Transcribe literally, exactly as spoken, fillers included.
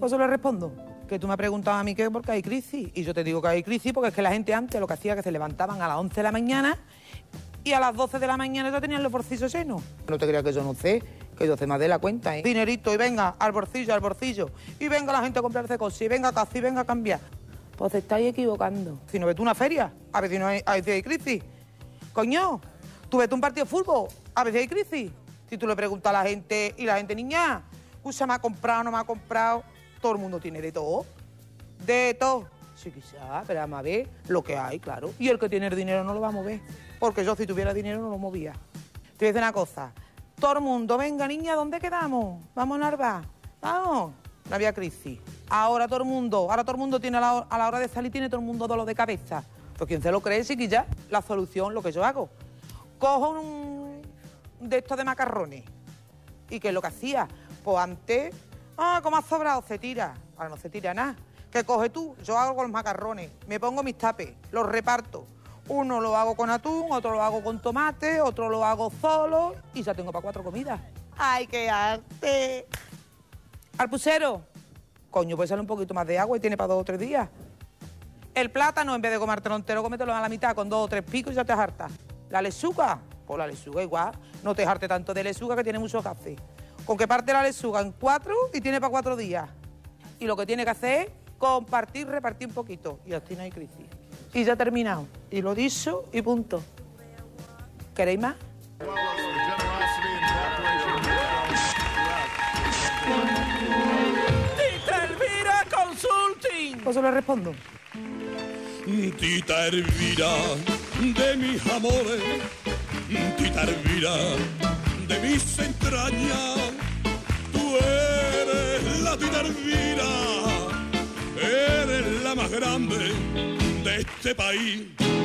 Pues se lo respondo. Que tú me has preguntado a mí que porque hay crisis. Y yo te digo que hay crisis porque es que la gente antes lo que hacía es que se levantaban a las once de la mañana y a las doce de la mañana ya tenían los bolsillos llenos. No te creas que yo no sé, que yo sé más de la cuenta, ¿eh? Dinerito y venga, al bolsillo, al bolsillo. Y venga la gente a comprarse cosas, y venga casi, venga a cambiar. Pues te estáis equivocando. Si no ves tú una feria, a ver si no hay, a ver si hay crisis. Coño, tú ves tú un partido de fútbol, a ver si hay crisis. Si tú le preguntas a la gente y la gente, niña, ¿usted me ha comprado, no me ha comprado? Todo el mundo tiene de todo. De todo. Sí, quizás, pero vamos a ver lo que hay, claro. Y el que tiene el dinero no lo va a mover. Porque yo, si tuviera dinero, no lo movía. Te voy a decir una cosa. Todo el mundo, venga, niña, ¿dónde quedamos? Vamos a Narva. Vamos. No había crisis. Ahora todo el mundo, ahora todo el mundo tiene a la, a la hora de salir, tiene todo el mundo dolor de cabeza. Pues quien se lo cree, sí que ya. La solución, lo que yo hago. Cojo un de estos de macarrones. ¿Y qué es lo que hacía? Pues antes, ah, como ha sobrado, se tira. Ahora no se tira nada. ¿Qué coge tú? Yo hago con los macarrones, me pongo mis tapes, los reparto. Uno lo hago con atún, otro lo hago con tomate, otro lo hago solo y ya tengo para cuatro comidas. ¡Ay, qué arte! Arpucero, coño, pues sale un poquito más de agua y tiene para dos o tres días. El plátano, en vez de comértelo entero, cómetelo a la mitad con dos o tres picos y ya te hartas. La lechuga, pues la lechuga igual, no te hartes tanto de lechuga que tiene mucho café. Con que parte la lechuga en cuatro y tiene para cuatro días. Y lo que tiene que hacer es compartir, repartir un poquito. Y así no hay crisis. Y ya he terminado. Y lo dicho y punto. ¿Queréis más? Tita Elvira Consulting. Pues se lo respondo. Tita Elvira, de mis amores, Tita Elvira, de mis entrañas, tú eres la Tita Elvira, eres la más grande de este país.